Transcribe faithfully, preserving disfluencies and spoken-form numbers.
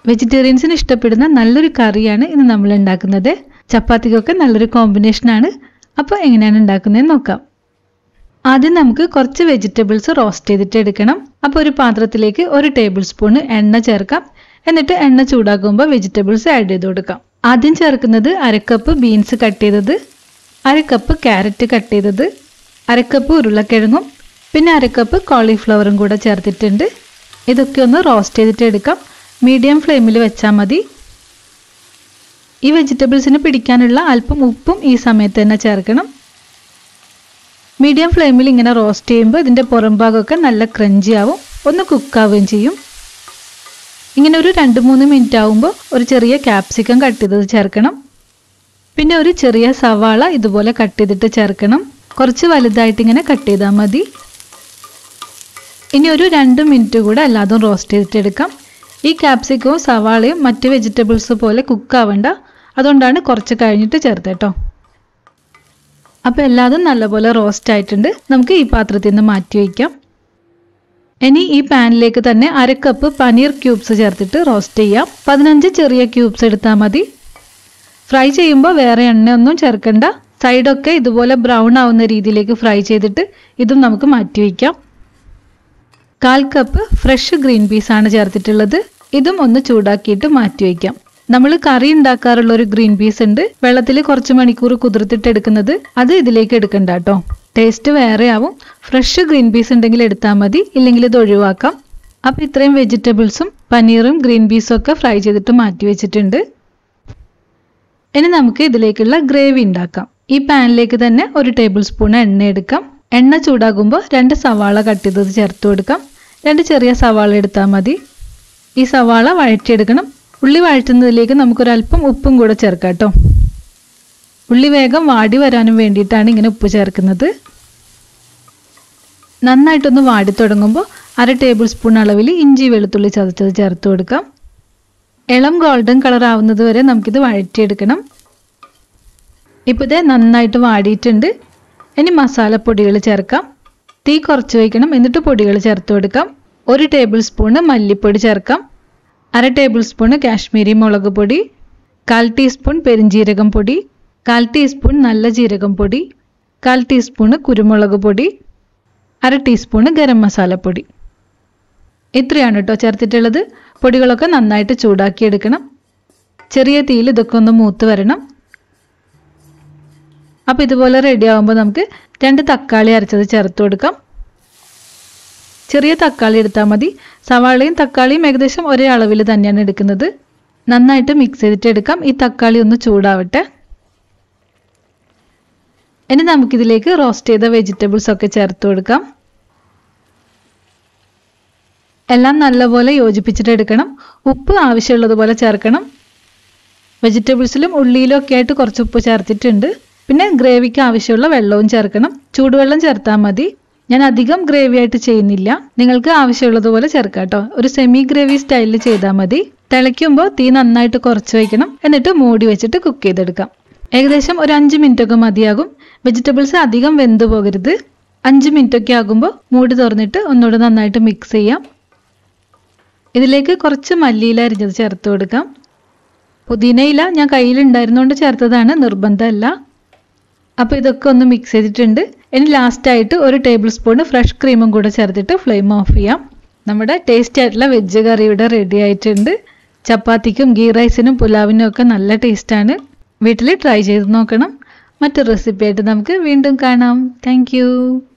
വെജിറ്റേറിയൻസിന് ഇഷ്ടപ്പെടുന്ന നല്ലൊരു കറിയാണ് ഇന്ന് നമ്മൾ ഉണ്ടാക്കുന്നത്. ചപ്പാത്തിക്കൊക്കെ നല്ലൊരു കോമ്പിനേഷനാണ്. അപ്പോൾ എങ്ങനെയാണ് ഉണ്ടാക്കുന്നതെന്ന് നോക്കാം. ആദ്യം നമുക്ക് കുറച്ച് വെജിറ്റബിൾസ് റോസ്റ്റ് ചെയ്തിട്ട് എടുക്കണം. അപ്പോൾ ഒരു പാത്രത്തിലേക്ക് ഒരു ടേബിൾ സ്പൂൺ എണ്ണ ചേർക്കാം. എന്നിട്ട് എണ്ണ ചൂടാക്കുമ്പോൾ വെജിറ്റബിൾസ് ആഡ് ചെയ്ത് കൊടുക്കാം. ആദ്യം ചേർക്കുന്നത് അരക്കപ്പ് ബീൻസ് കട്ട് ചെയ്തത്, അരക്കപ്പ് ക്യാരറ്റ് കട്ട് ചെയ്തത്, അരക്കപ്പ് ഉരുളക്കിഴങ്ങും പിന്നെ അരക്കപ്പ് കോളിഫ്ലവറും കൂടെ ചേർത്തിട്ടുണ്ട്. ഇതൊക്കെ ഒന്ന് റോസ്റ്റ് ചെയ്തിട്ട് എടുക്കാം. മീഡിയം ഫ്ലെയിമിൽ വെച്ചാൽ മതി. ഈ വെജിറ്റബിൾസിന് പിടിക്കാനുള്ള അല്പം ഉപ്പും ഈ സമയത്ത് തന്നെ ചേർക്കണം. മീഡിയം ഫ്ലെയിമിൽ ഇങ്ങനെ റോസ്റ്റ് ചെയ്യുമ്പോൾ ഇതിൻ്റെ പുറം ഭാഗമൊക്കെ നല്ല ക്രഞ്ചി ആവും, ഒന്ന് കുക്കാവുകയും ചെയ്യും. ഇങ്ങനെ ഒരു രണ്ട് മൂന്ന് മിനിറ്റ് ആവുമ്പോൾ ഒരു ചെറിയ ക്യാപ്സിക്കം കട്ട് ചെയ്തത് ചേർക്കണം. പിന്നെ ഒരു ചെറിയ സവാള ഇതുപോലെ കട്ട് ചെയ്തിട്ട് ചേർക്കണം. കുറച്ച് വലുതായിട്ട് ഇങ്ങനെ കട്ട് ചെയ്താൽ മതി. ഇനി ഒരു രണ്ട് മിനിറ്റ് കൂടെ എല്ലാതും റോസ്റ്റ് ചെയ്തിട്ട് എടുക്കാം. ഈ ക്യാപ്സിക്കവും സവാളയും മറ്റ് വെജിറ്റബിൾസ് പോലെ കുക്കാവണ്ട, അതുകൊണ്ടാണ് കുറച്ച് കഴിഞ്ഞിട്ട് ചേർത്തേട്ടോ. അപ്പോൾ എല്ലാതും നല്ലപോലെ റോസ്റ്റ് ആയിട്ടുണ്ട്. നമുക്ക് ഈ പാത്രത്തിൽ നിന്ന് മാറ്റി വയ്ക്കാം. ഇനി ഈ പാനിലേക്ക് തന്നെ അര കപ്പ് പനീർ ക്യൂബ്സ് ചേർത്തിട്ട് റോസ്റ്റ് ചെയ്യാം. പതിനഞ്ച് ചെറിയ ക്യൂബ്സ് എടുത്താൽ മതി. ഫ്രൈ ചെയ്യുമ്പോൾ വേറെ എണ്ണയൊന്നും ചേർക്കണ്ട. സൈഡൊക്കെ ഇതുപോലെ ബ്രൗൺ ആവുന്ന രീതിയിലേക്ക് ഫ്രൈ ചെയ്തിട്ട് ഇതും നമുക്ക് മാറ്റി വയ്ക്കാം. കാൽ കപ്പ് ഫ്രഷ് ഗ്രീൻ പീസാണ് ചേർത്തിട്ടുള്ളത്. ഇതും ഒന്ന് ചൂടാക്കിയിട്ട് മാറ്റി വയ്ക്കാം. നമ്മൾ കറി ഉണ്ടാക്കാറുള്ള ഒരു ഗ്രീൻ പീസ് ഉണ്ട്, വെള്ളത്തിൽ കുറച്ച് മണിക്കൂർ കുതിർത്തിട്ട് എടുക്കുന്നത്. അത് ഇതിലേക്ക് എടുക്കണ്ട കേട്ടോ, ടേസ്റ്റ് വേറെ ആവും. ഫ്രഷ് ഗ്രീൻ പീസ് ഉണ്ടെങ്കിൽ എടുത്താൽ മതി, ഇല്ലെങ്കിൽ ഇത് ഒഴിവാക്കാം. അപ്പോൾ ഇത്രയും വെജിറ്റബിൾസും പനീറും ഗ്രീൻ പീസും ഒക്കെ ഫ്രൈ ചെയ്തിട്ട് മാറ്റി വെച്ചിട്ടുണ്ട്. ഇനി നമുക്ക് ഇതിലേക്കുള്ള ഗ്രേവി ഉണ്ടാക്കാം. ഈ പാനിലേക്ക് തന്നെ ഒരു ടേബിൾ സ്പൂൺ എണ്ണ എടുക്കാം. എണ്ണ ചൂടാകുമ്പോൾ രണ്ട് സവാള കട്ട് ചെയ്തത് ചേർത്ത് കൊടുക്കാം. രണ്ട് ചെറിയ സവാള എടുത്താൽ മതി. ഈ സവാള വഴറ്റിയെടുക്കണം. ഉള്ളി വഴറ്റുന്നതിലേക്ക് നമുക്കൊരല്പം ഉപ്പും കൂടെ ചേർക്കാം കേട്ടോ. ഉള്ളി വേഗം വാടി വരാനും വേണ്ടിയിട്ടാണ് ഇങ്ങനെ ഉപ്പ് ചേർക്കുന്നത്. നന്നായിട്ടൊന്ന് വാടി തുടങ്ങുമ്പോൾ അര ടേബിൾ സ്പൂൺ അളവിൽ ഇഞ്ചി വെളുത്തുള്ളി ചതച്ചത് ചേർത്ത് കൊടുക്കാം. ഇളം ഗോൾഡൻ കളർ ആവുന്നത് വരെ നമുക്കിത് വഴറ്റിയെടുക്കണം. ഇപ്പോൾ ഇത് നന്നായിട്ട് വാടിയിട്ടുണ്ട്. ഇനി മസാലപ്പൊടികൾ ചേർക്കാം. തീ കുറച്ച് വയ്ക്കണം, എന്നിട്ട് പൊടികൾ ചേർത്ത് കൊടുക്കാം. ഒരു ടേബിൾ സ്പൂണ് മല്ലിപ്പൊടി ചേർക്കാം. അര ടേബിൾ സ്പൂണ് കാശ്മീരി മുളക് പൊടി, കാൽ ടീസ്പൂൺ പെരിഞ്ജീരകം പൊടി, കാൽ ടീസ്പൂൺ നല്ല ജീരകം പൊടി, കാൽ ടീസ്പൂണ് കുരുമുളക് പൊടി, അര ടീസ്പൂണ് ഗരം മസാലപ്പൊടി. ഇത്രയാണ് കേട്ടോ ചേർത്തിട്ടുള്ളത്. പൊടികളൊക്കെ നന്നായിട്ട് ചൂടാക്കിയെടുക്കണം. ചെറിയ തീയിൽ ഇതൊക്കെ ഒന്ന് മൂത്ത് വരണം. അപ്പോൾ ഇതുപോലെ റെഡി ആകുമ്പോൾ നമുക്ക് രണ്ട് തക്കാളി അരച്ചത് ചേർത്ത് കൊടുക്കാം. ചെറിയ തക്കാളി എടുത്താൽ മതി. സവാളയും തക്കാളിയും ഏകദേശം ഒരേ അളവിൽ തന്നെയാണ് എടുക്കുന്നത്. നന്നായിട്ട് മിക്സ് ചെയ്തിട്ട് എടുക്കാം. ഈ തക്കാളി ഒന്ന് ചൂടാവട്ടെ. ഇനി നമുക്കിതിലേക്ക് റോസ്റ്റ് ചെയ്ത വെജിറ്റബിൾസ് ഒക്കെ ചേർത്ത് കൊടുക്കാം. എല്ലാം നല്ലപോലെ യോജിപ്പിച്ചിട്ട് എടുക്കണം. ഉപ്പ് ആവശ്യമുള്ളതുപോലെ ചേർക്കണം. വെജിറ്റബിൾസിലും ഉള്ളിയിലും ഒക്കെ ആയിട്ട് കുറച്ച് ഉപ്പ് ചേർത്തിട്ടുണ്ട്. പിന്നെ ഗ്രേവിക്ക് ആവശ്യമുള്ള വെള്ളവും ചേർക്കണം. ചൂടുവെള്ളം ചേർത്താൽ മതി. ഞാൻ അധികം ഗ്രേവി ആയിട്ട് ചെയ്യുന്നില്ല, നിങ്ങൾക്ക് ആവശ്യമുള്ളതുപോലെ ചേർക്കാം കേട്ടോ. ഒരു സെമി ഗ്രേവി സ്റ്റൈലിൽ ചെയ്താൽ മതി. തിളയ്ക്കുമ്പോൾ തീ നന്നായിട്ട് കുറച്ച് വയ്ക്കണം. എന്നിട്ട് മൂടി വെച്ചിട്ട് കുക്ക് ചെയ്തെടുക്കാം. ഏകദേശം ഒരു അഞ്ച് മിനിറ്റ് ഒക്കെ മതിയാകും. വെജിറ്റബിൾസ് അധികം വെന്ത് പോകരുത്. അഞ്ച് മിനിറ്റ് ഒക്കെ ആകുമ്പോൾ മൂടി തുറന്നിട്ട് ഒന്നുകൂടെ നന്നായിട്ട് മിക്സ് ചെയ്യാം. ഇതിലേക്ക് കുറച്ച് മല്ലിയില അരിഞ്ഞത് ചേർത്ത് കൊടുക്കാം. പുതിനയില ഞാൻ കയ്യിലുണ്ടായിരുന്നുകൊണ്ട് ചേർത്തതാണ്, നിർബന്ധമല്ല. അപ്പോൾ ഇതൊക്കെ ഒന്ന് മിക്സ് ചെയ്തിട്ടുണ്ട്. ഇനി ലാസ്റ്റായിട്ട് ഒരു ടേബിൾ സ്പൂൺ ഫ്രഷ് ക്രീമും കൂടെ ചേർത്തിട്ട് ഫ്ലെയിം ഓഫ് ചെയ്യാം. നമ്മുടെ ടേസ്റ്റി ആയിട്ടുള്ള വെജ് കറി ഇവിടെ റെഡി ആയിട്ടുണ്ട്. ചപ്പാത്തിക്കും ഗീ റൈസിനും പുലാവിനും ഒക്കെ നല്ല ടേസ്റ്റാണ്. വീട്ടിൽ ട്രൈ ചെയ്ത് നോക്കണം. മറ്റൊരു റെസിപ്പി ആയിട്ട് നമുക്ക് വീണ്ടും കാണാം. താങ്ക്